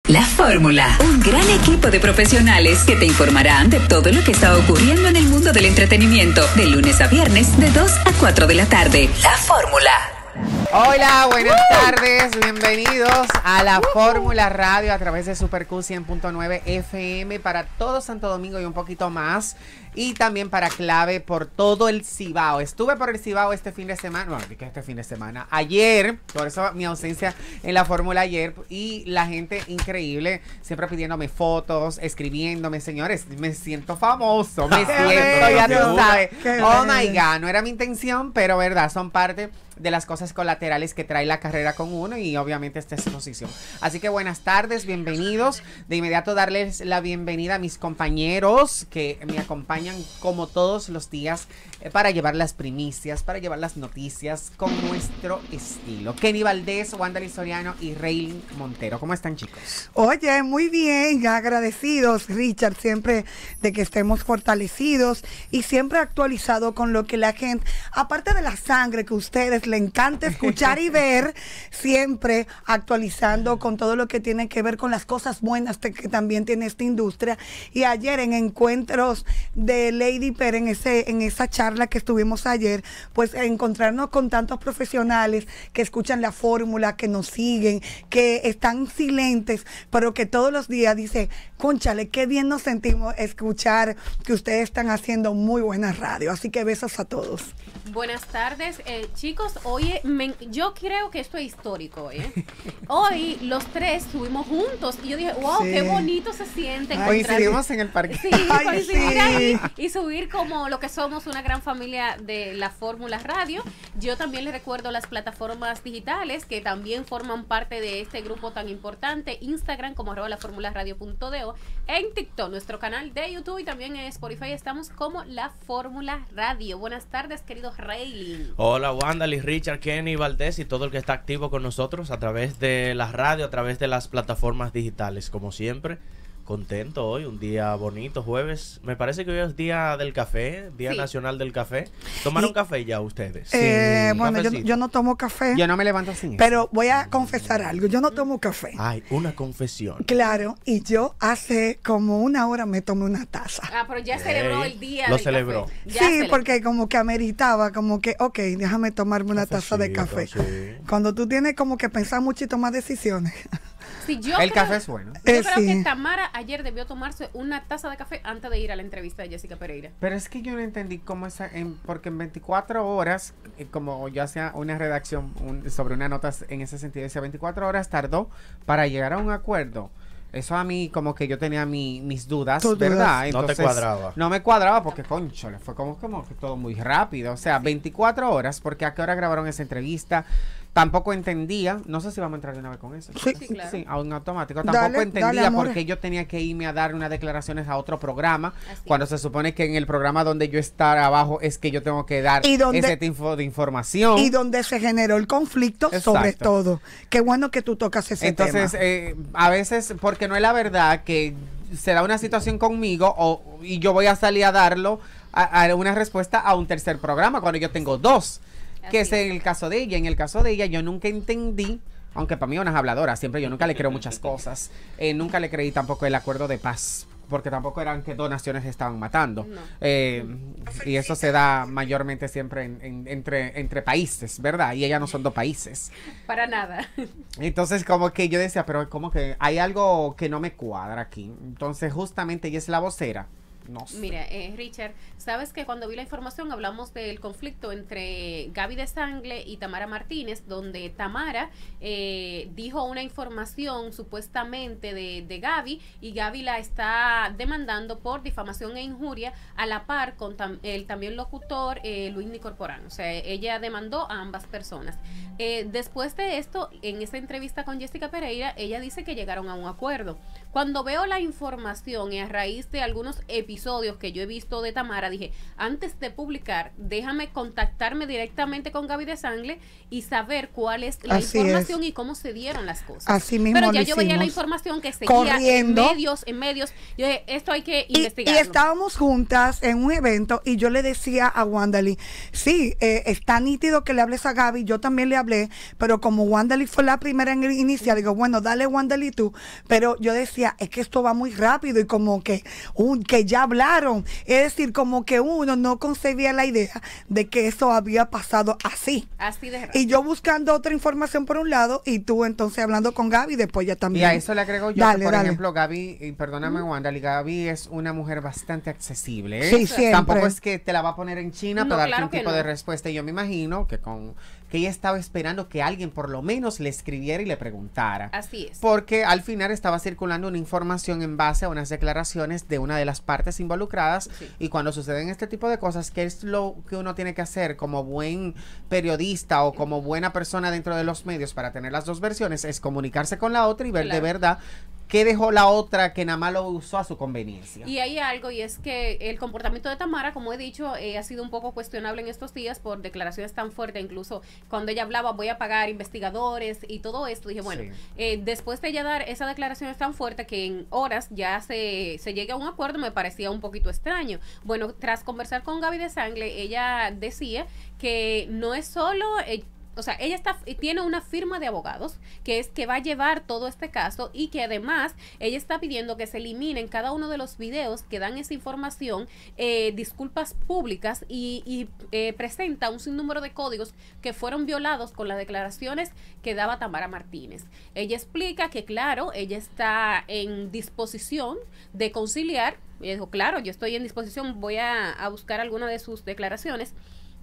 La Fórmula, un gran equipo de profesionales que te informarán de todo lo que está ocurriendo en el mundo del entretenimiento, de lunes a viernes, de 2 a 4 de la tarde. La Fórmula. Hola, buenas tardes, bienvenidos a la Fórmula Radio a través de Super Q 100.9 FM para todo Santo Domingo y un poquito más, y también para Clave por todo el Cibao. Estuve por el Cibao este fin de semana, bueno, ¿qué este fin de semana? Ayer, por eso mi ausencia en la Fórmula ayer, y la gente increíble, siempre pidiéndome fotos, escribiéndome, señores, me siento famoso, me siento, ya tú sabes. Oh my God, no era mi intención, pero verdad, son parte de las cosas colaterales que trae la carrera con uno y obviamente esta exposición. Así que buenas tardes, bienvenidos. De inmediato darles la bienvenida a mis compañeros que me acompañan como todos los días para llevar las primicias, para llevar las noticias con nuestro estilo. Kenny Valdés, Wandali Soriano y Reylin Montero. ¿Cómo están, chicos? Oye, muy bien, agradecidos, Richard, siempre de que estemos fortalecidos y siempre actualizados con lo que la gente, aparte de la sangre que ustedes le encanta escuchar y ver, siempre actualizando con todo lo que tiene que ver con las cosas buenas que también tiene esta industria. Y ayer en encuentros de Lady Per, en esa charla que estuvimos ayer, pues encontrarnos con tantos profesionales que escuchan la fórmula, que nos siguen, que están silentes, pero que todos los días dice, cónchale, qué bien nos sentimos escuchar que ustedes están haciendo muy buena radio. Así que besos a todos. Buenas tardes, chicos. Hoy yo creo que esto es histórico. Hoy los tres estuvimos juntos y yo dije, wow, sí, qué bonito se siente. Coincidimos en el parque. Sí, coincidimos ahí y subir como lo que somos, una gran familia de la Fórmula Radio. Yo también les recuerdo las plataformas digitales que también forman parte de este grupo tan importante. Instagram como @laformularadio.do, en TikTok, nuestro canal de YouTube, y también en Spotify estamos como La Fórmula Radio. Buenas tardes, queridos Reylin. Hola, Wandali, Richard, Kenny Valdés y todo el que está activo con nosotros a través de la radio, a través de las plataformas digitales, como siempre. Contento hoy, un día bonito, jueves. Me parece que hoy es día del café, Día Nacional del Café. ¿Tomaron café ya ustedes? Bueno, yo no tomo café. Yo no me levanto sin eso. Pero voy a confesar algo, yo no tomo café. Ay, una confesión. Claro, y yo hace como una hora me tomé una taza. Ah, pero ya celebró el día Lo del celebró. Café. Sí, celebró. Porque como que ameritaba, como que, ok, déjame tomarme una taza de café. Sí. Cuando tú tienes como que pensar mucho y tomar decisiones. Sí, café es bueno. Yo creo que Tamara ayer debió tomarse una taza de café antes de ir a la entrevista de Jessica Pereira. Pero es que yo no entendí cómo porque en 24 horas, como yo hacía una redacción sobre una nota en ese sentido, decía 24 horas tardó para llegar a un acuerdo. Eso a mí como que yo tenía mis dudas, ¿verdad? Entonces, no te cuadraba. No me cuadraba porque, concho, fue como que todo muy rápido. O sea, 24 horas, porque ¿a qué hora grabaron esa entrevista? Tampoco entendía, no sé si vamos a entrar de una vez con eso. Sí, claro. Sí, a un automático. Tampoco entendía por qué yo tenía que irme a dar unas declaraciones a otro programa, cuando se supone que en el programa donde yo estar abajo es que yo tengo que dar ese tipo de información. Y donde se generó el conflicto. Exacto. Sobre todo. Qué bueno que tú tocas ese tema. Entonces, a veces, porque no es la verdad que se da una situación conmigo y yo voy a salir a darlo a una respuesta a un tercer programa cuando yo tengo dos. Que es el caso de ella. En el caso de ella yo nunca entendí, aunque para mí es una habladora, siempre yo nunca le creo muchas cosas. Nunca le creí tampoco el acuerdo de paz, porque tampoco eran que dos naciones se estaban matando. No. Y eso se da mayormente siempre entre países, ¿verdad? Y ellas no son dos países. Para nada. Entonces como que yo decía, pero como que hay algo que no me cuadra aquí. Entonces justamente ella es la vocera. No sé. Mira, Richard, sabes que cuando vi la información hablamos del conflicto entre Gaby de Sangle y Tamara Martínez, donde Tamara dijo una información supuestamente de Gaby, y Gaby la está demandando por difamación e injuria, a la par con el también locutor Luis Nicorporán. O sea, ella demandó a ambas personas. Después de esto, en esa entrevista con Jessica Pereira, ella dice que llegaron a un acuerdo. Cuando veo la información y a raíz de algunos episodios episodios que yo he visto de Tamara, dije, antes de publicar, déjame contactarme directamente con Gaby Desangle y saber cuál es la información y cómo se dieron las cosas. Así mismo. Pero ya yo veía la información que seguía corriendo en medios. Yo dije, esto hay que y investigarlo. estábamos juntas en un evento y yo le decía a Wandali, sí, está nítido que le hables a Gaby, yo también le hablé, pero como Wandali fue la primera en iniciar, digo, bueno, dale Wandali tú, pero yo decía, es que esto va muy rápido y como que ya hablaron, es decir, como que uno no concebía la idea de que eso había pasado así. Así de rápido. Y yo buscando otra información por un lado y tú entonces hablando con Gaby, después ya también. Y a eso le agrego yo, Dale, que, por dale. ejemplo, Gaby, y perdóname, Wandali, Gaby es una mujer bastante accesible. Sí, siempre. Tampoco es que te la va a poner en China No, para darte claro un que tipo no. de respuesta. Y yo me imagino que ella estaba esperando que alguien por lo menos le escribiera y le preguntara. Así es. Porque al final estaba circulando una información en base a unas declaraciones de una de las partes involucradas. Sí. Y cuando suceden este tipo de cosas, ¿qué es lo que uno tiene que hacer como buen periodista o como buena persona dentro de los medios para tener las dos versiones? Es comunicarse con la otra y ver de verdad qué dejó la otra que nada más lo usó a su conveniencia. Y hay algo, y es que el comportamiento de Tamara, como he dicho, ha sido un poco cuestionable en estos días por declaraciones tan fuertes. Incluso cuando ella hablaba, voy a pagar investigadores y todo esto, dije, bueno, después de ella dar esas declaraciones tan fuertes que en horas ya se llegue a un acuerdo, me parecía un poquito extraño. Bueno, tras conversar con Gaby Desangle, ella decía que no es solo... o sea, ella tiene una firma de abogados que es que va a llevar todo este caso y que además ella está pidiendo que se eliminen cada uno de los videos que dan esa información, disculpas públicas y presenta un sinnúmero de códigos que fueron violados con las declaraciones que daba Tamara Martínez. Ella explica que claro, ella está en disposición de conciliar. Ella dijo, claro, yo estoy en disposición, voy a buscar alguna de sus declaraciones,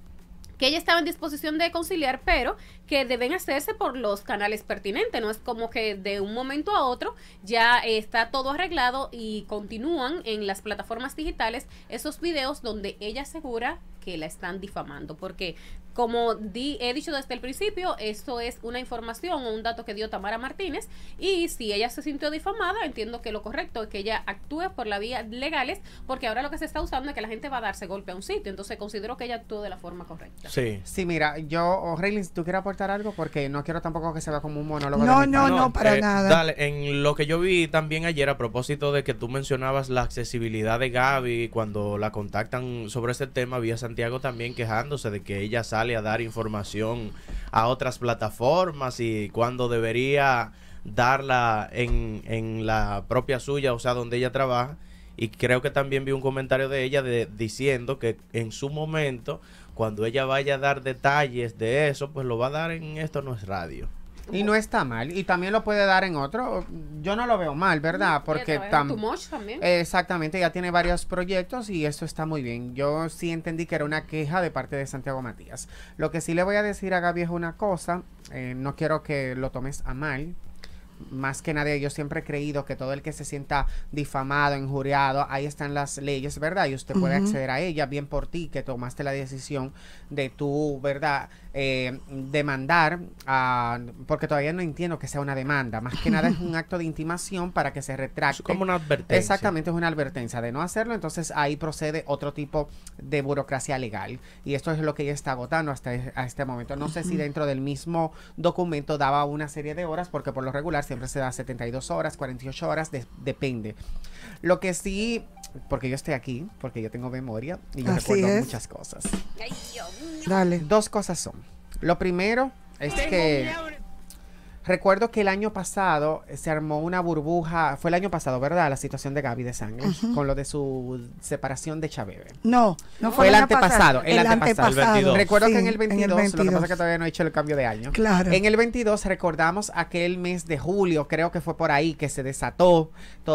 que ella estaba en disposición de conciliar, pero que deben hacerse por los canales pertinentes. No es como que de un momento a otro ya está todo arreglado y continúan en las plataformas digitales esos videos donde ella asegura que la están difamando, porque como he dicho desde el principio, esto es una información o un dato que dio Tamara Martínez, y si ella se sintió difamada, entiendo que lo correcto es que ella actúe por las vías legales, porque ahora lo que se está usando es que la gente va a darse golpe a un sitio, entonces considero que ella actuó de la forma correcta. Sí. Sí, mira, Reilyn, ¿tú quieres aportar algo? Porque no quiero tampoco que se vea como un monólogo. No, para nada. Dale, en lo que yo vi también ayer a propósito de que tú mencionabas la accesibilidad de Gaby, cuando la contactan sobre este tema, vi a Santiago también quejándose de que ella sale a dar información a otras plataformas y cuando debería darla en la propia suya, o sea, donde ella trabaja. Y creo que también vi un comentario de ella diciendo que en su momento, cuando ella vaya a dar detalles de eso, pues lo va a dar en Esto No Es Radio. Y no está mal. Y también lo puede dar en otro. Yo no lo veo mal, ¿verdad? Porque también. Exactamente, ya tiene varios proyectos y eso está muy bien. Yo sí entendí que era una queja de parte de Santiago Matías. Lo que sí le voy a decir a Gaby es una cosa. No quiero que lo tomes a mal. Más que nadie, yo siempre he creído que todo el que se sienta difamado, injuriado, ahí están las leyes, ¿verdad? Y usted puede acceder a ella, bien por ti, que tomaste la decisión de tú, ¿verdad? Demandar, porque todavía no entiendo que sea una demanda, más que nada es un acto de intimación para que se retracte. Es como una advertencia. Exactamente, es una advertencia de no hacerlo, entonces ahí procede otro tipo de burocracia legal. Y esto es lo que ella está agotando hasta este momento. No sé si dentro del mismo documento daba una serie de horas, porque por lo regular siempre se da 72 horas, 48 horas, depende. Lo que sí, porque yo estoy aquí, porque yo tengo memoria y yo recuerdo muchas cosas. Ay, Dios mío. Dale. Dos cosas son. Lo primero es que recuerdo que el año pasado se armó una burbuja, fue el año pasado, ¿verdad? La situación de Gaby Desangle, con lo de su separación de Chabebe. No fue el antepasado. El antepasado. El 22. Recuerdo Sí, que en el 22, lo que pasa es que que todavía no he hecho el cambio de año. Claro. En el 22 recordamos aquel mes de julio, creo que fue por ahí que se desató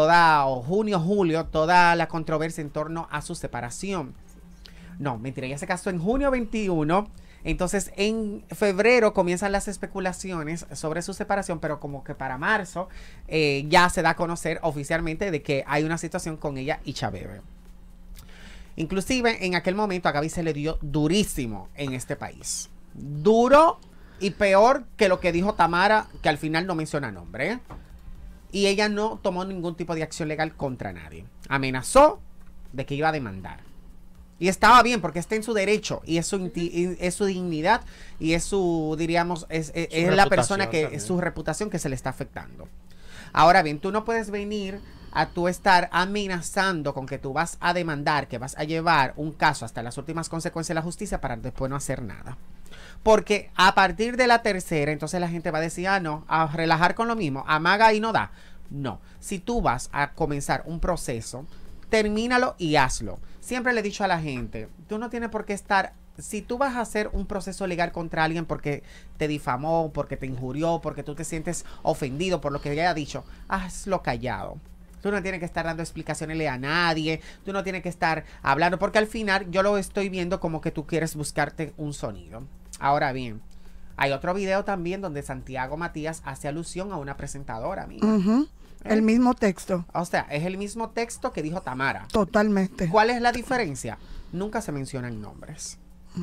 julio, toda la controversia en torno a su separación. No, mentira, ella se casó en junio 21. Entonces, en febrero comienzan las especulaciones sobre su separación, pero como que para marzo ya se da a conocer oficialmente de que hay una situación con ella y Chabebe. Inclusive, en aquel momento a Gaby se le dio durísimo en este país. Duro y peor que lo que dijo Tamara, que al final no menciona nombre, ¿eh? Y ella no tomó ningún tipo de acción legal contra nadie. Amenazó de que iba a demandar. Y estaba bien porque está en su derecho y es su dignidad y es su, diríamos, es la persona que es su reputación que se le está afectando. Ahora bien, tú no puedes venir a tú estar amenazando con que tú vas a demandar, que vas a llevar un caso hasta las últimas consecuencias de la justicia para después no hacer nada. Porque a partir de la tercera, entonces la gente va a decir, no, a relajar con lo mismo, amaga y no da. No, si tú vas a comenzar un proceso, termínalo y hazlo. Siempre le he dicho a la gente, tú no tienes por qué estar, si tú vas a hacer un proceso legal contra alguien porque te difamó, porque te injurió, porque tú te sientes ofendido por lo que haya dicho, hazlo callado. Tú no tienes que estar dando explicaciones a nadie, tú no tienes que estar hablando, porque al final yo lo estoy viendo como que tú quieres buscarte un sonido. Ahora bien, hay otro video también donde Santiago Matías hace alusión a una presentadora, amiga. El mismo texto. O sea, es el mismo texto que dijo Tamara. Totalmente. ¿Cuál es la diferencia? Nunca se mencionan nombres.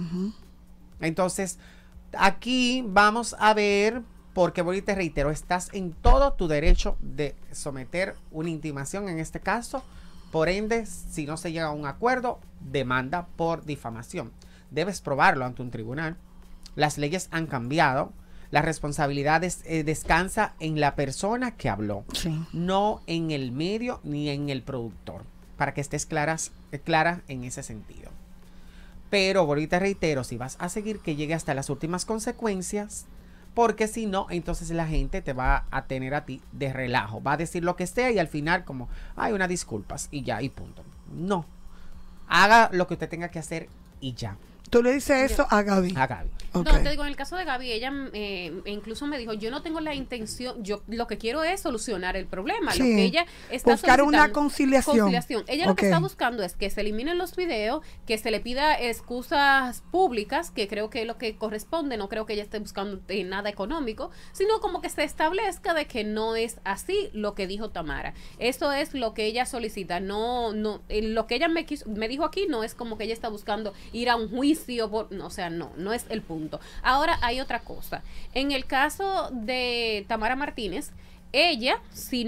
Entonces, aquí vamos a ver, porque voy y te reitero, estás en todo tu derecho de someter una intimación en este caso. Por ende, si no se llega a un acuerdo, demanda por difamación. Debes probarlo ante un tribunal. Las leyes han cambiado. La responsabilidad descansa en la persona que habló, no en el medio ni en el productor, para que estés clara en ese sentido. Pero, ahorita reitero, si vas a seguir que llegue hasta las últimas consecuencias, porque si no, entonces la gente te va a tener a ti de relajo, va a decir lo que sea y al final como, hay unas disculpas y ya, y punto. No, haga lo que usted tenga que hacer y ya. Tú le dices eso a Gaby. A Gaby. Okay. No, te digo, en el caso de Gaby, ella incluso me dijo, yo no tengo la intención, yo lo que quiero es solucionar el problema. Lo que ella está buscar una conciliación. Ella lo que está buscando es que se eliminen los videos, que se le pida excusas públicas, que creo que es lo que corresponde. No creo que ella esté buscando nada económico, sino como que se establezca de que no es así lo que dijo Tamara. Eso es lo que ella solicita. No, lo que ella me dijo aquí no es como que ella está buscando ir a un juicio. O sea, no es el punto. Ahora hay otra cosa. En el caso de Tamara Martínez, ella, si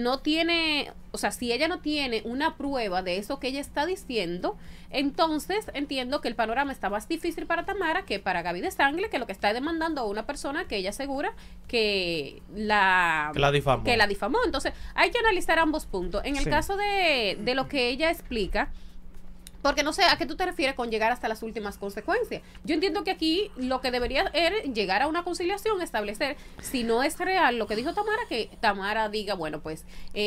ella no tiene una prueba de eso que ella está diciendo, entonces entiendo que el panorama está más difícil para Tamara que para Gaby de Sangre, que lo que está demandando a una persona que ella asegura que la difamó. Entonces, hay que analizar ambos puntos. En el caso de lo que ella explica, porque no sé a qué tú te refieres con llegar hasta las últimas consecuencias. Yo entiendo que aquí lo que debería es llegar a una conciliación, establecer, si no es real lo que dijo Tamara, que Tamara diga, bueno, pues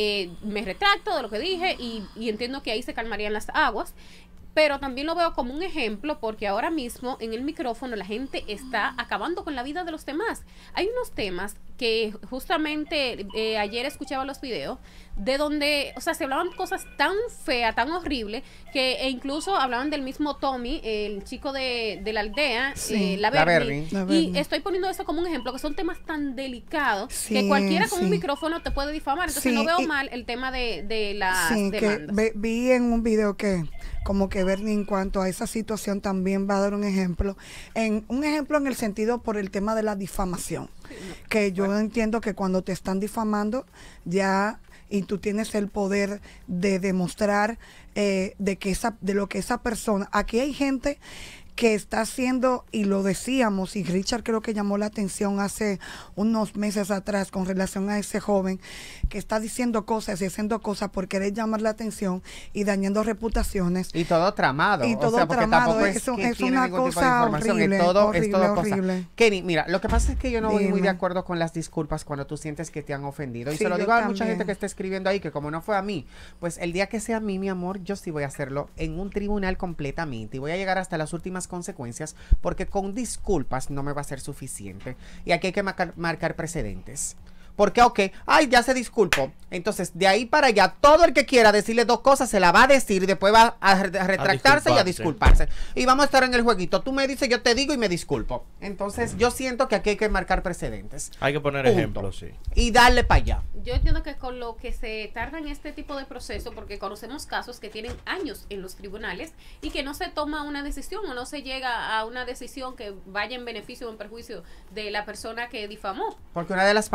me retracto de lo que dije y entiendo que ahí se calmarían las aguas. Pero también lo veo como un ejemplo porque ahora mismo en el micrófono la gente está acabando con la vida de los demás. Hay unos temas que justamente ayer escuchaba los videos de donde, o sea, se hablaban cosas tan feas, tan horribles, que incluso hablaban del mismo Tommy, el chico de la aldea, la Berni. Y estoy poniendo eso como un ejemplo, que son temas tan delicados que cualquiera con un micrófono te puede difamar. Entonces no veo mal el tema de las demandas. Que vi en un video que como que Bernie en cuanto a esa situación también va a dar un ejemplo en el sentido por el tema de la difamación, que yo entiendo que cuando te están difamando ya y tú tienes el poder de demostrar de lo que esa persona, aquí hay gente que está haciendo, y lo decíamos, y Richard creo que llamó la atención hace unos meses atrás con relación a ese joven que está diciendo cosas y haciendo cosas por querer llamar la atención y dañando reputaciones. Y todo tramado. Y todo tramado. Es una cosa horrible, horrible. Kenny, mira, lo que pasa es que yo no voy muy de acuerdo con las disculpas cuando tú sientes que te han ofendido. Y se lo digo a mucha gente que está escribiendo ahí, que como no fue a mí, pues el día que sea a mí, mi amor, yo sí voy a hacerlo en un tribunal completamente y voy a llegar hasta las últimas consecuencias, porque con disculpas no me va a ser suficiente y aquí hay que marcar precedentes. Porque, ya se disculpó. Entonces, de ahí para allá, todo el que quiera decirle dos cosas se la va a decir y después va a retractarse y a disculparse. Y vamos a estar en el jueguito. Tú me dices, yo te digo y me disculpo. Entonces, yo siento que aquí hay que marcar precedentes. Hay que poner ejemplos, sí. Y darle para allá. Yo entiendo que con lo que se tarda en este tipo de proceso, porque conocemos casos que tienen años en los tribunales y que no se toma una decisión o no se llega a una decisión que vaya en beneficio o en perjuicio de la persona que difamó. Porque una de las partes se cansa.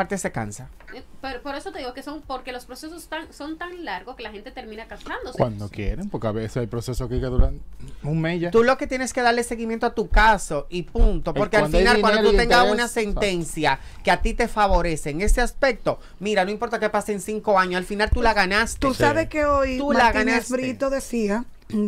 cansa. Pero por eso te digo que porque los procesos son tan largos que la gente termina cansándose. Cuando quieren, porque a veces hay procesos que duran un mes ya. Tú lo que tienes que darle seguimiento a tu caso y punto, porque al final cuando tú tengas una sentencia que a ti te favorece en ese aspecto, mira, no importa que pasen 5 años, al final tú la ganaste. Tú sabes que hoy Tú la Martínez ganaste. Brito decía,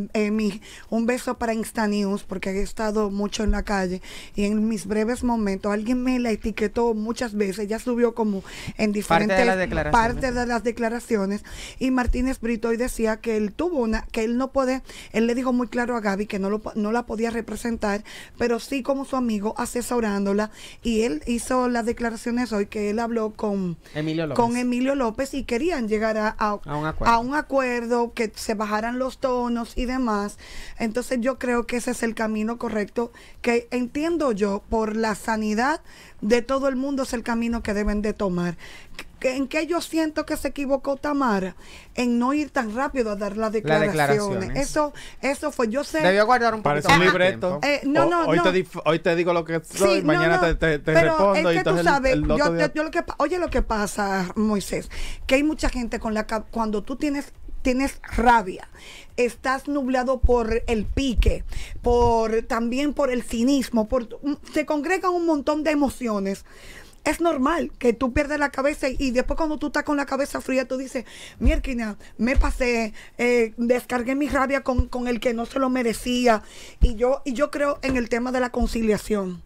un beso para Insta News, porque he estado mucho en la calle y en mis breves momentos alguien me la etiquetó muchas veces, ya subió como en diferentes partes de las declaraciones, y Martínez Brito hoy decía que él tuvo que él no puede, él le dijo muy claro a Gaby que no la podía representar, pero sí como su amigo asesorándola, y él hizo las declaraciones hoy que él habló con Emilio López y querían llegar a un acuerdo, que se bajaran los tonos y demás. Entonces yo creo que ese es el camino correcto, que entiendo yo, por la sanidad de todo el mundo, es el camino que deben de tomar. ¿En qué yo siento que se equivocó Tamara? En no ir tan rápido a dar las declaraciones. Eso fue, yo sé. Debió guardar un poquito. Parece un libreto. Hoy te digo lo que soy, sí, mañana te respondo. Es que y entonces tú sabes, oye lo que pasa, Moisés, que hay mucha gente cuando tú tienes rabia, estás nublado por el pique, también por el cinismo, se congregan un montón de emociones. Es normal que tú pierdas la cabeza y después cuando tú estás con la cabeza fría tú dices, mierda, me pasé, descargué mi rabia con el que no se lo merecía, y yo creo en el tema de la conciliación,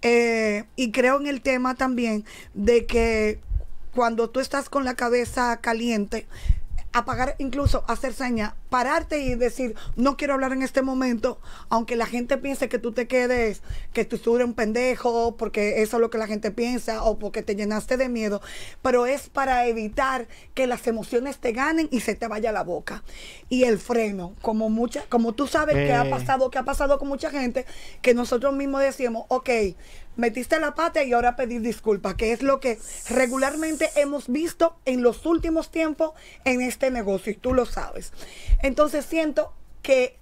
y creo en el tema también de que cuando tú estás con la cabeza caliente, apagar, incluso hacer señas, pararte y decir, no quiero hablar en este momento, aunque la gente piense que tú te quedes, que tú eres un pendejo, porque eso es lo que la gente piensa, o porque te llenaste de miedo, pero es para evitar que las emociones te ganen y se te vaya la boca. Y el freno, como tú sabes que ha pasado con mucha gente, que nosotros mismos decíamos, ok, metiste la pata y ahora pedir disculpas, que es lo que regularmente hemos visto en los últimos tiempos en este negocio, y tú lo sabes. Entonces siento que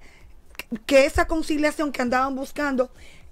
esa conciliación que andaban buscando,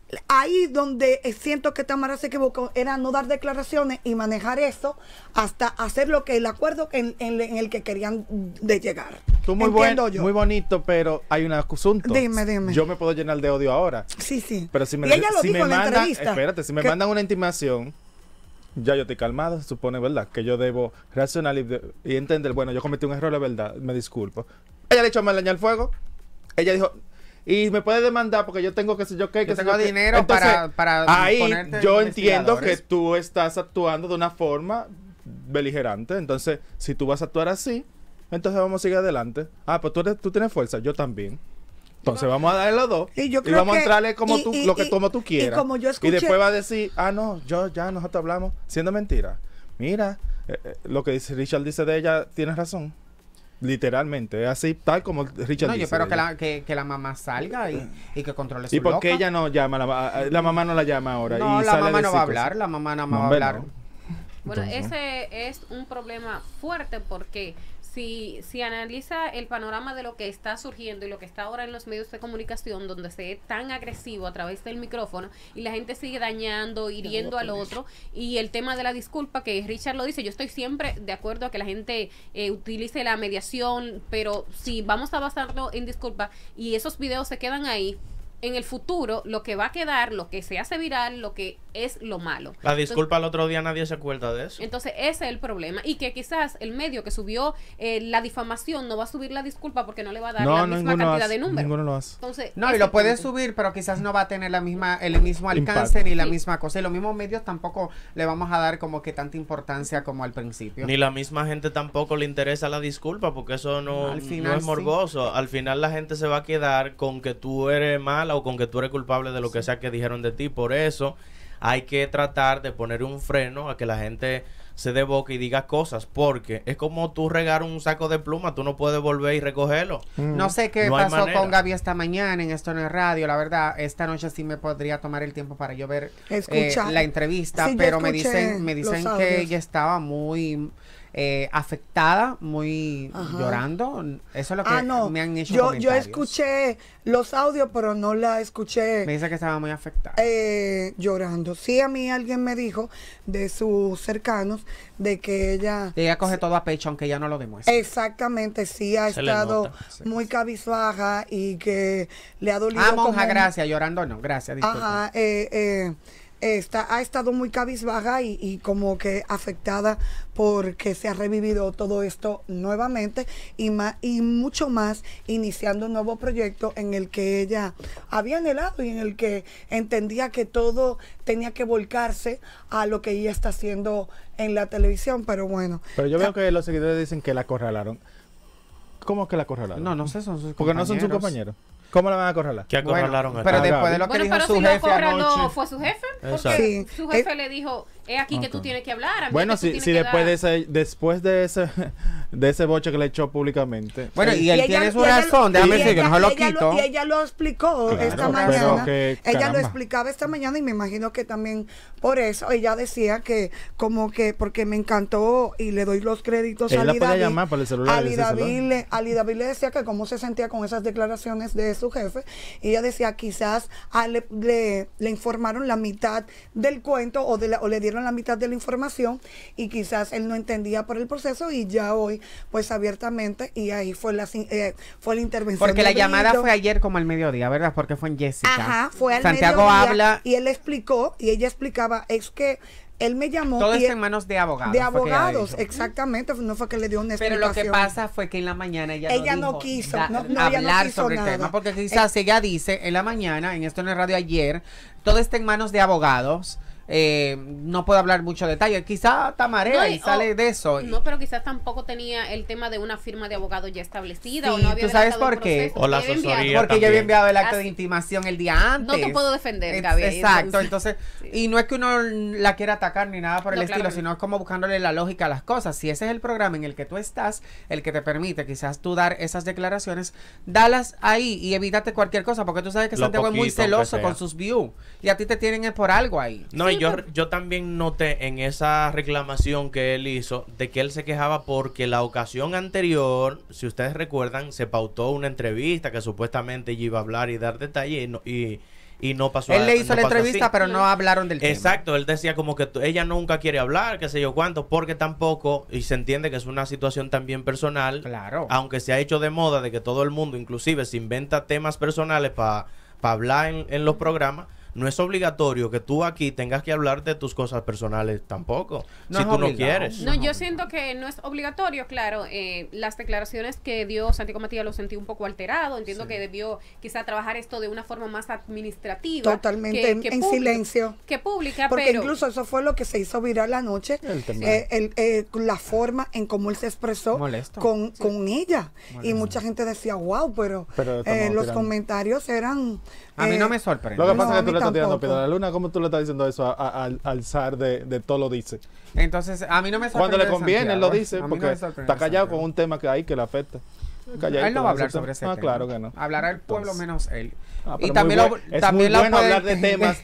ahí donde siento que Tamara se equivocó, era no dar declaraciones y manejar eso hasta hacer lo que el acuerdo en el que querían de llegar. Tú muy bonito, pero hay un asunto. Dime. Yo me puedo llenar de odio ahora. Sí. Pero si me, y ella lo si dijo me en la mandan, entrevista. espérate, si me mandan una intimación, ya yo estoy calmado, se supone, ¿verdad? Que yo debo reaccionar y entender, bueno, yo cometí un error, de verdad, me disculpo. Ella le echó más leña al fuego. Ella dijo, y me puede demandar porque yo tengo que sé yo qué, yo tengo dinero. Entonces, para ahí yo entiendo que investigadores. tú estás actuando de una forma beligerante. Entonces, si tú vas a actuar así, entonces vamos a seguir adelante. Ah, pues tú tienes fuerza, yo también. Entonces vamos a darle los dos y vamos a entrarle como tú quieras. Y como yo escuché, y después va a decir, no, nosotros hablamos siendo mentira. Mira, lo que Richard dice de ella, tienes razón. Literalmente, es así, tal como Richard dice. No, yo espero que la mamá salga y que controle su ¿Y por qué loca? ella no llama? La mamá no la llama ahora. No, y la sale mamá a no va a decir hablar, cosas. la mamá nada más No, va a hablar. no. Bueno, Entonces, ese es un problema fuerte porque si analiza el panorama de lo que está surgiendo y lo que está ahora en los medios de comunicación, donde se es tan agresivo a través del micrófono y la gente sigue dañando, hiriendo al otro, y el tema de la disculpa, que Richard lo dice, yo estoy siempre de acuerdo a que la gente utilice la mediación, pero si vamos a basarlo en disculpa y esos videos se quedan ahí, en el futuro lo que va a quedar, lo que se hace viral, lo que es lo malo. La disculpa al otro día nadie se acuerda de eso. Entonces ese es el problema, y que quizás el medio que subió la difamación no va a subir la disculpa porque no le va a dar la misma cantidad de números. Ninguno lo hace. Entonces, No, y lo puede subir, pero quizás no va a tener el mismo alcance ni la misma cosa. Y los mismos medios tampoco le vamos a dar como que tanta importancia como al principio. Ni la misma gente tampoco le interesa la disculpa, porque eso no es morboso. Sí. Al final la gente se va a quedar con que tú eres mala o con que tú eres culpable de lo que sea que dijeron de ti. Por eso hay que tratar de poner un freno a que la gente se dé boca y diga cosas, porque es como tú regar un saco de pluma, tú no puedes volver y recogerlo. No sé qué No hay pasó manera. con Gaby esta mañana en Esto No es Radio, la verdad, esta noche sí me podría tomar el tiempo para yo ver Escuchar. la entrevista, Sí, yo pero me escuché dicen los que audios. ella estaba muy afectada, muy Ajá. llorando. Eso es lo que no. me han hecho Yo comentarios. escuché los audios, pero no la escuché Me dice que estaba muy afectada. llorando. Sí, a mí alguien me dijo de sus cercanos de que Ella coge todo a pecho, aunque ella no lo demuestra. exactamente, sí ha Se le estado nota. muy cabizbaja y que le ha dolido Monja, como- gracias. Llorando no, gracias. Disculpa. Ajá, ha estado muy cabizbaja y como que afectada porque se ha revivido todo esto nuevamente y mucho más iniciando un nuevo proyecto en el que ella había anhelado y en el que entendía que todo tenía que volcarse a lo que ella está haciendo en la televisión, pero bueno. Pero yo veo que los seguidores dicen que la acorralaron. ¿Cómo que la acorralaron? No sé, son sus Porque no son sus compañeros. ¿Cómo la van a acorralar? Que acorralaron Bueno, a pero Gaby. después de lo que Bueno, dijo pero su si lo jefe acorraló, anoche. fue su jefe, porque Exacto. Sí. su jefe le dijo, es aquí que tú Ok. tienes que hablar. a mí Bueno, que tú si tienes si que después de ese boche que le echó públicamente. Bueno, y él ella- tiene su y ella- razón, déjame y decir que no ella- se lo y ella quito. Y ella lo explicó Claro, esta pero mañana. que, Ella lo caramba. explicaba esta mañana y me imagino que también por eso ella decía que como que porque me encantó y le doy los créditos Ella a la Ali podía David. llamar por el celular y decírselo. Ali David le decía que cómo se sentía con esas declaraciones de su jefe y ella decía quizás le informaron la mitad del cuento o le dieron la mitad de la información y quizás él no entendía por el proceso y ya hoy pues abiertamente y ahí fue la intervención Porque la de llamada Brillo. fue ayer como al mediodía, ¿verdad? Porque fue en Jessica. Ajá, fue al Santiago mediodía, habla. y él explicó y ella explicaba es que él me llamó Todo y está en manos de abogados. de fue que ella abogados, dijo. exactamente, no fue que le dio una Pero explicación. lo que pasa fue que en la mañana ella Ella no dijo quiso, ella no hablar quiso sobre el nada. tema, porque quizás ella dice en la mañana, en esto en el radio ayer, todo está en manos de abogados. No puedo hablar mucho detalle. Quizá tamarea No, y sale de eso. No, pero quizás tampoco tenía el tema de una firma de abogado ya establecida o Sí, no había ¿tú sabes adelantado el por qué? proceso. O la Ella había enviado. asesoría. Porque yo había también. enviado el acto Así- de intimación el día antes. No te puedo defender, Gaby. Exacto, entonces, y no es que uno la quiera atacar ni nada por el No, estilo, claro que sino es como buscándole la lógica a las cosas. Si ese es el programa en el que tú estás, el que te permite quizás tú dar esas declaraciones, dalas ahí y evítate cualquier cosa, porque tú sabes que Lo Santiago es muy poquito, aunque celoso sea. con sus views y a ti te tienen por algo ahí. No, Sí, y pero- yo también noté en esa reclamación que él hizo de que él se quejaba porque la ocasión anterior, si ustedes recuerdan, se pautó una entrevista que supuestamente ella iba a hablar y dar detalles y no pasó. Él le hizo no la pasó entrevista, así. pero no hablaron del tema. Exacto, él decía como que ella nunca quiere hablar, qué sé yo cuánto, porque tampoco, y se entiende que es una situación también personal, Claro. aunque se ha hecho de moda de que todo el mundo inclusive se inventa temas personales para hablar en los programas. No es obligatorio que tú aquí tengas que hablar de tus cosas personales tampoco, No si es tú no obligado. quieres. No, yo siento que no es obligatorio, claro. Las declaraciones que dio Santiago Matías lo sentí un poco alterado. Entiendo que debió quizá trabajar esto de una forma más administrativa. Totalmente que en pública, silencio. Que pública, Porque pero... incluso eso fue lo que se hizo viral anoche, El tema. la forma en cómo él se expresó Molesto. con ella. Y Molesto. mucha gente decía, wow, pero Pero estamos los tirando. comentarios eran... A mí no me sorprende. Lo que No, pasa a es que tú mí le estás tirando tampoco. piedra a la luna. ¿Cómo tú le estás diciendo eso al zar de todo lo dice? Entonces, a mí no me sorprende. Cuando le de conviene, él lo Santiago, dice, a mí no porque me sorprende está callado Santiago. con un tema que hay que le afecta. Él no va a hablar sobre ese tema. claro que no. Hablará el pueblo Entonces, menos él. pero Y también muy lo, es también muy lo bueno puede- hablar de temas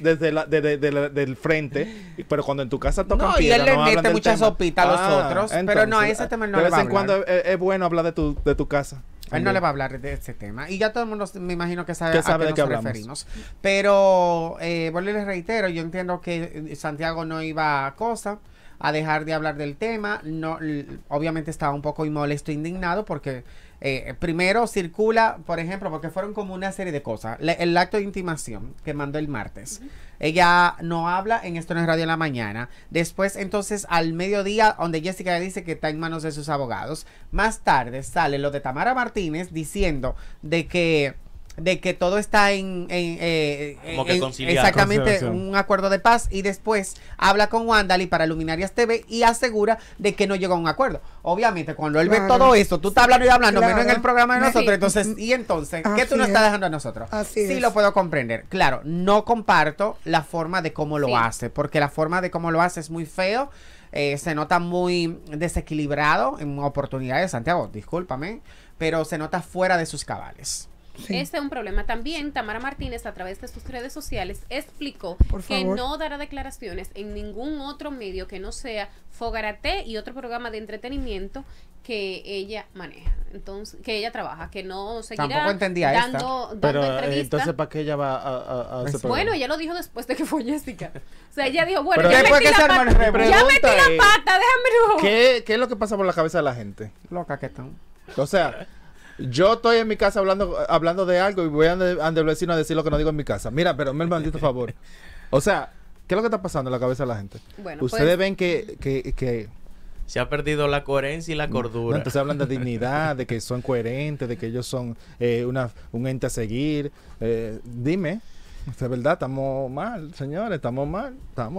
del frente, pero cuando en tu casa tocan No, y piedra, él le no hablan mete del mucha tema. sopita a los otros, pero no, a ese tema él no de le vez va a en cuando hablar. es bueno hablar de tu casa. Él no le va a hablar de ese tema. Y ya todo el mundo me imagino que sabe, Que a sabe qué de nos qué hablamos. referimos. Pero, vuelvo y les reitero, yo entiendo que Santiago no iba a cosa, a dejar de hablar del tema. No, obviamente estaba un poco molesto, indignado, porque primero circula, por ejemplo, porque fueron como una serie de cosas. El acto de intimación que mandó el martes. Ella no habla en Esto No es Radio en la mañana. Después, entonces, al mediodía, donde Jessica dice que está en manos de sus abogados. Más tarde sale lo de Tamara Martínez diciendo de que todo está Como que conciliar. exactamente Conciliación. un acuerdo de paz, y después habla con Wandali para Luminarias TV y asegura de que no llegó a un acuerdo. Obviamente, cuando él ve Claro. todo eso, tú estás hablando y hablando, Claro. menos en el programa de Sí. nosotros, entonces, ¿y entonces qué tú Así nos estás es. dejando a nosotros? Así Sí, es. lo puedo comprender. Claro, no comparto la forma de cómo lo Sí. hace, porque la forma de cómo lo hace es muy feo. Se nota muy desequilibrado en oportunidades, Santiago, discúlpame, pero se nota fuera de sus cabales. Sí. Ese es un problema. También Tamara Martínez, a través de sus redes sociales, explicó Por que favor. no dará declaraciones en ningún otro medio que no sea Fogarate y otro programa de entretenimiento que ella maneja, entonces que ella trabaja, que no seguirá Tampoco entendía dando Pero entrevistas. entonces, ¿para qué ella va a hacer programa? Bueno, ella lo dijo después de que fue Jessica. O sea, ella dijo, bueno, Pero ya después metí que se la armó el pata, revuelo. ya metí Pregunta la es, pata, déjame no. ¿Qué es lo que pasa por la cabeza de la gente? Loca que están. O sea, yo estoy en mi casa hablando de algo y voy ante el vecino a decir lo que no digo en mi casa. Mira, pero me maldito favor. O sea, ¿qué es lo que está pasando en la cabeza de la gente? Bueno, Ustedes pues, ven que Se ha perdido la coherencia y la no, cordura. entonces hablan de dignidad, de que son coherentes, de que ellos son un ente a seguir. Dime, de verdad, estamos mal, señores, estamos mal.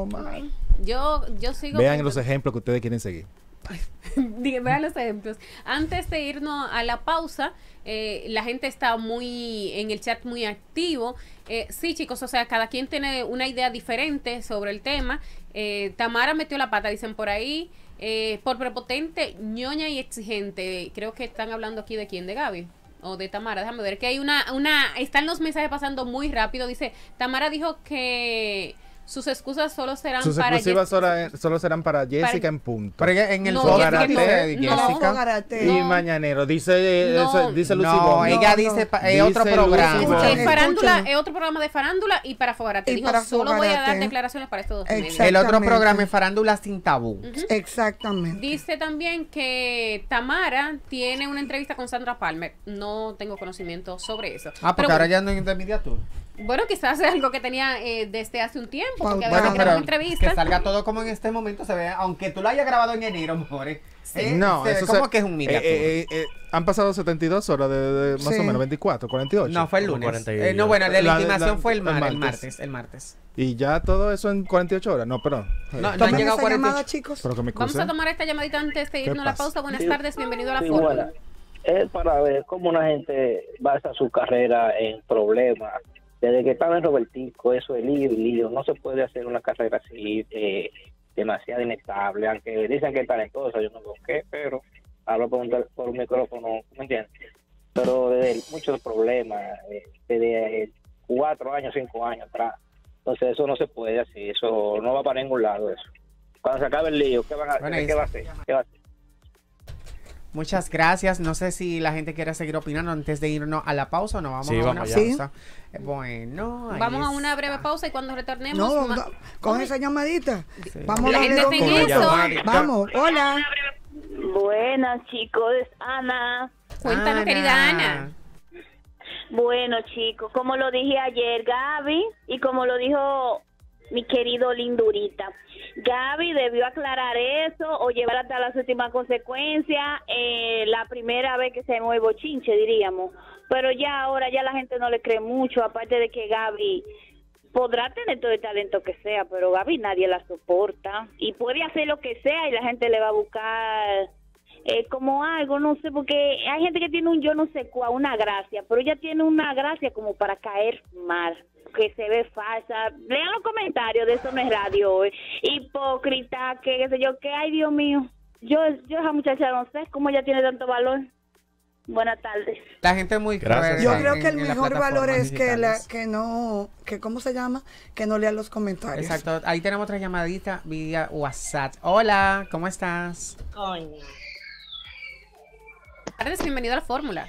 yo sigo Vean con- los ejemplos que ustedes quieren seguir. Vean los ejemplos. Antes de irnos a la pausa, la gente está muy en el chat muy activo. Sí, chicos, o sea, cada quien tiene una idea diferente sobre el tema. Tamara metió la pata, dicen por ahí. Por prepotente, ñoña y exigente. Creo que están hablando aquí de quién, de Gaby o de Tamara. Déjame ver que hay están los mensajes pasando muy rápido. Dice, Tamara dijo que sus excusas solo serán Sus para exclusivas Jessica. solo serán para Jessica en punto. Pero en el No, Fogarate Jessica no. de No, Jessica. Fogarate. Y No. Mañanero, dice No. dice Lucy No, Bond. ella No, dice no. es otro Dice programa. Lucy Bond. Escuchen. Farándula es otro programa de farándula y para Fogarate. Y Dijo, para solo voy a dar Fogarate. declaraciones para estos dos medios. Exacto. El otro Exactamente. programa es Farándula sin tabú. Exactamente. Dice también que Tamara tiene una entrevista con Sandra Palmer. No tengo conocimiento sobre eso. Ah, porque Pero ahora ya no hay intermediatura. bueno, quizás es algo que tenía desde hace un tiempo. Porque a Bueno, veces pero quedan entrevistas. que salga todo como en este momento se ve, aunque tú lo hayas grabado en enero, more. No, se ve eso como que es un miniatura. han pasado 72 horas de más Sí. o menos, 24, 48. No, fue el Como lunes. 40 y- No, bueno, la La- legitimación la- fue el el martes. martes. Y ya todo eso en 48 horas. No, perdón. No, han Tomen llegado esa llamada, 48. chicos. Pero que me Vamos excuse. a tomar esta llamadita antes de irnos a la pasa? pausa. Buenas Sí. tardes, bienvenido a la Sí, fórmula. buena. Es para ver cómo una gente basa su carrera en problemas. Desde que estaba en Robertico, eso es lío. No se puede hacer una carrera así demasiado inestable, aunque dicen que es talentosa, yo no lo sé, pero hablo por un micrófono, ¿me entiendes? Pero desde muchos problemas, desde 4 años, 5 años atrás. Entonces eso no se puede así, eso no va para ningún lado eso. Cuando se acabe el lío, ¿qué va a hacer? ¿Qué va a hacer? Muchas gracias. No sé si la gente quiere seguir opinando antes de irnos a la pausa o no. Vamos Sí, a una vamos allá. pausa. Bueno, ahí Vamos a es- una breve pausa y cuando retornemos... No, ma- no, con esa llamadita. Sí. Vamos La a gente darle está en dos eso. minutos. Vamos, hola. Buenas, chicos, es Ana. Cuéntanos, querida Ana. Bueno, chicos, como lo dije ayer, Gaby, y como lo dijo mi querido Lindurita, Gaby debió aclarar eso o llevar hasta las últimas consecuencias la primera vez que se mueve bochinche, diríamos. Pero ya ahora ya la gente no le cree mucho, aparte de que Gaby podrá tener todo el talento que sea, pero Gaby nadie la soporta y puede hacer lo que sea y la gente le va a buscar como algo, no sé, porque hay gente que tiene un yo no sé cuál, una gracia, pero ella tiene una gracia como para caer mal, que se ve falsa. Lean los comentarios de Eso No Es Radio hoy. Hipócrita, que qué sé yo, que ay Dios mío, yo esa muchacha no sé cómo ella tiene tanto valor. Buenas tardes. La gente es muy Gracias. cruel Yo en- creo que el en las mejor valor plataformas es digitales. que no, que ¿cómo se llama? Que no lea los comentarios. Exacto. Ahí tenemos otra llamadita vía WhatsApp. Hola, ¿cómo estás? Buenas tardes, bienvenido a la fórmula.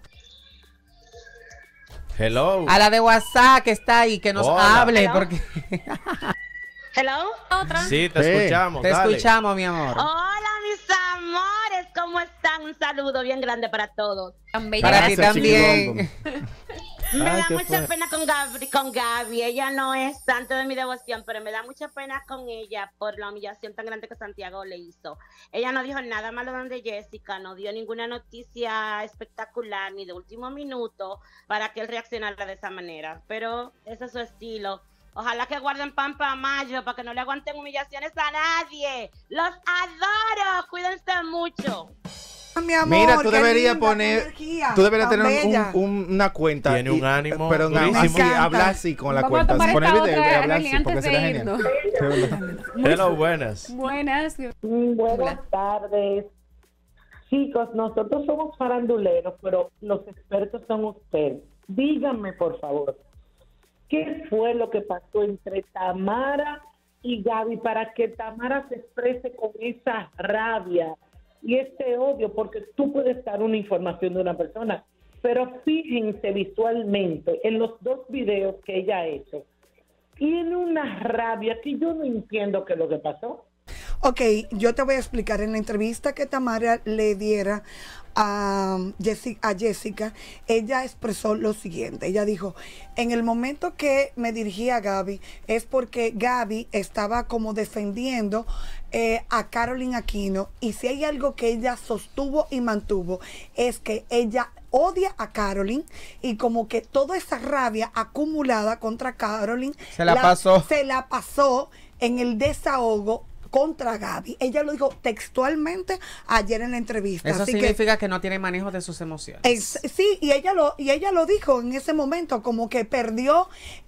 Hello. A la de WhatsApp que está ahí, que nos Hola. hable, Hello. porque Hello. Otra. Sí, te Sí. escuchamos. te dale. escuchamos, mi amor. Hola, mis amores, ¿cómo están? Un saludo bien grande para todos. Tan bella. Para ti Gracias, también. Me Ay, da ¿qué mucha fue? pena con Gaby. Ella no es santo de mi devoción, pero me da mucha pena con ella por la humillación tan grande que Santiago le hizo. Ella no dijo nada malo de Jessica, no dio ninguna noticia espectacular ni de último minuto para que él reaccionara de esa manera. Pero ese es su estilo. Ojalá que guarden pan para mayo para que no le aguanten humillaciones a nadie. ¡Los adoro! Cuídense mucho. Mi amor, Mira, tú qué deberías linda, poner, qué energía, tú deberías tan tener bella. una cuenta. Tiene un ánimo pero durísimo. así, Me encanta. hablar así con la Vamos a cuenta. tomar Poner esta video y otra, hablar Evelyn, así, porque antes de sería genial. irnos. De verdad. Hello, buenas. Buenas. Buenas tardes. Chicos, nosotros somos faranduleros, pero los expertos son ustedes. Díganme, por favor, ¿qué fue lo que pasó entre Tamara y Gaby para que Tamara se exprese con esa rabia y este odio? Porque tú puedes dar una información de una persona, pero fíjense visualmente en los dos videos que ella ha hecho. Tiene una rabia que yo no entiendo qué es lo que pasó. Ok, yo te voy a explicar. En la entrevista que Tamara le diera a Jessica, ella expresó lo siguiente. Ella dijo, en el momento que me dirigí a Gaby, es porque Gaby estaba como defendiendo a Carolyn Aquino, y si hay algo que ella sostuvo y mantuvo, es que ella odia a Carolyn, y como que toda esa rabia acumulada contra Carolyn se la pasó en el desahogo contra Gaby. Ella lo dijo textualmente ayer en la entrevista. Eso así significa que no tiene manejo de sus emociones. Sí, y ella lo dijo en ese momento, como que perdió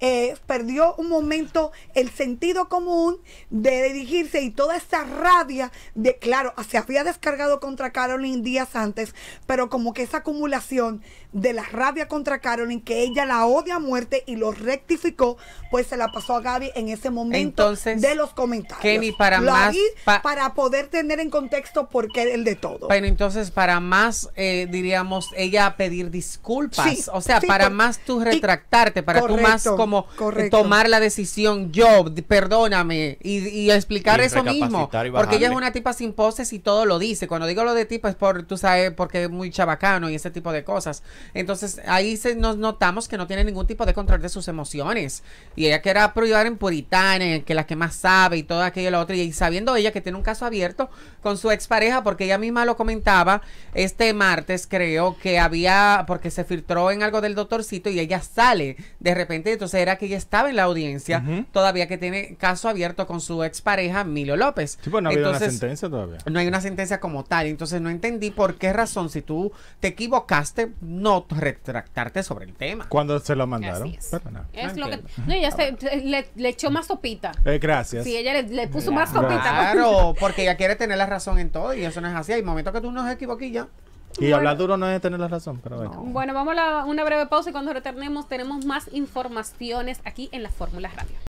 un momento el sentido común de dirigirse, y toda esa rabia de, claro, se había descargado contra Carolyn días antes, pero como que esa acumulación de la rabia contra Carolyn, que ella la odia a muerte y lo rectificó, pues se la pasó a Gaby en ese momento. Entonces, de los comentarios. Kenny, para poder tener en contexto por qué el de todo. Pero entonces, para más, diríamos, ella pedir disculpas. Sí, o sea, para más tú retractarte, para tú más como tomar la decisión, perdóname, y explicar eso mismo. Porque ella es una tipa sin poses y todo lo dice. Cuando digo lo de tipa es tú sabes, porque es muy chabacano y ese tipo de cosas. Entonces, ahí nos notamos que no tiene ningún tipo de control de sus emociones. Y ella quiere proyectar en puritana, que la que más sabe y todo aquello y lo otro. Y sabiendo ella que tiene un caso abierto con su expareja, porque ella misma lo comentaba este martes, creo que porque se filtró en algo del doctorcito y ella sale de repente, entonces era que ella estaba en la audiencia, todavía que tiene caso abierto con su expareja Emilio López. Sí, pues no había una sentencia todavía. No hay una sentencia como tal, entonces no entendí por qué razón, si tú te equivocaste, no retractarte sobre el tema. Cuando se lo mandaron. Así es. Pero no. Es lo que, no, ella le echó más sopita. Gracias. Sí, ella le puso más sopita. Claro, porque ella quiere tener la razón en todo y eso no es así. Hay momentos que tú no se equivoques ya. Y hablar duro no es tener la razón, pero bueno. Bueno, vamos a una breve pausa y cuando retornemos tenemos más informaciones aquí en la Fórmula Radio.